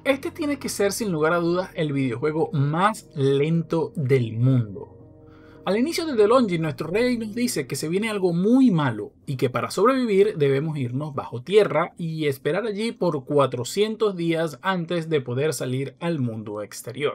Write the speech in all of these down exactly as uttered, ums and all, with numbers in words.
Este tiene que ser sin lugar a dudas el videojuego más lento del mundo. Al inicio de The Longing, nuestro rey nos dice que se viene algo muy malo y que para sobrevivir debemos irnos bajo tierra y esperar allí por cuatrocientos días antes de poder salir al mundo exterior.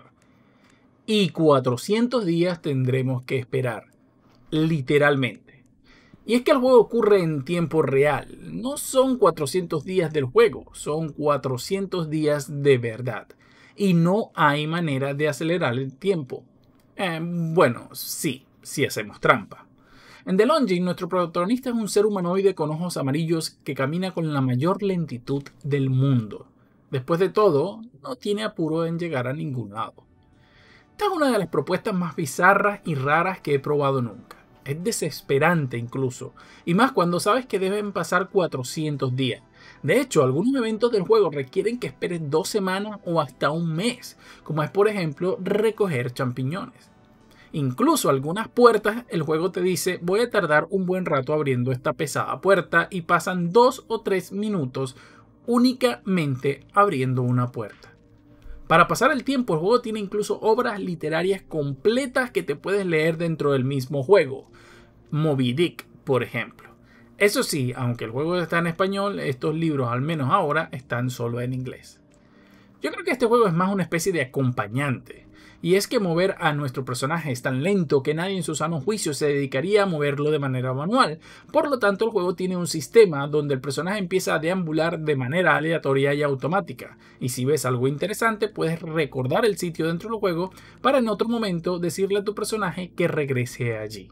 Y cuatrocientos días tendremos que esperar, literalmente. Y es que el juego ocurre en tiempo real, no son cuatrocientos días del juego, son cuatrocientos días de verdad. Y no hay manera de acelerar el tiempo. Eh, bueno, sí, si hacemos trampa. En The Longing, nuestro protagonista es un ser humanoide con ojos amarillos que camina con la mayor lentitud del mundo. Después de todo, no tiene apuro en llegar a ningún lado. Esta es una de las propuestas más bizarras y raras que he probado nunca. Es desesperante incluso, y más cuando sabes que deben pasar cuatrocientos días. De hecho, algunos eventos del juego requieren que esperes dos semanas o hasta un mes, como es por ejemplo recoger champiñones. Incluso algunas puertas el juego te dice voy a tardar un buen rato abriendo esta pesada puerta y pasan dos o tres minutos únicamente abriendo una puerta. Para pasar el tiempo, el juego tiene incluso obras literarias completas que te puedes leer dentro del mismo juego. Moby Dick, por ejemplo. Eso sí, aunque el juego está en español, estos libros, al menos ahora, están solo en inglés. Yo creo que este juego es más una especie de acompañante. Y es que mover a nuestro personaje es tan lento que nadie en su sano juicio se dedicaría a moverlo de manera manual. Por lo tanto, el juego tiene un sistema donde el personaje empieza a deambular de manera aleatoria y automática. Y si ves algo interesante, puedes recordar el sitio dentro del juego para en otro momento decirle a tu personaje que regrese allí.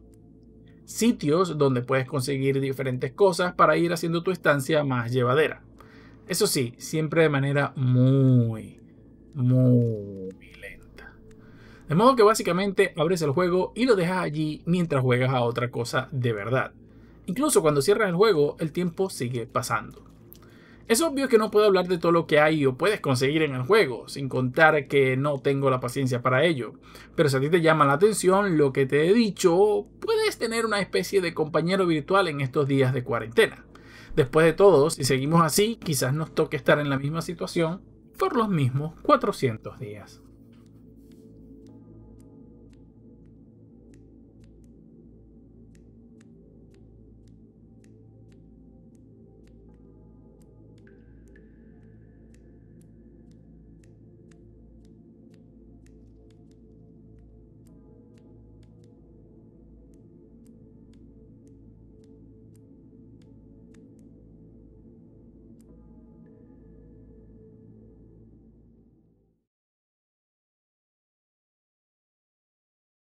Sitios donde puedes conseguir diferentes cosas para ir haciendo tu estancia más llevadera. Eso sí, siempre de manera muy, muy lenta. De modo que básicamente abres el juego y lo dejas allí mientras juegas a otra cosa de verdad. Incluso cuando cierras el juego, el tiempo sigue pasando. Es obvio que no puedo hablar de todo lo que hay o puedes conseguir en el juego, sin contar que no tengo la paciencia para ello. Pero si a ti te llama la atención lo que te he dicho, puedes tener una especie de compañero virtual en estos días de cuarentena. Después de todo, si seguimos así, quizás nos toque estar en la misma situación por los mismos cuatrocientos días.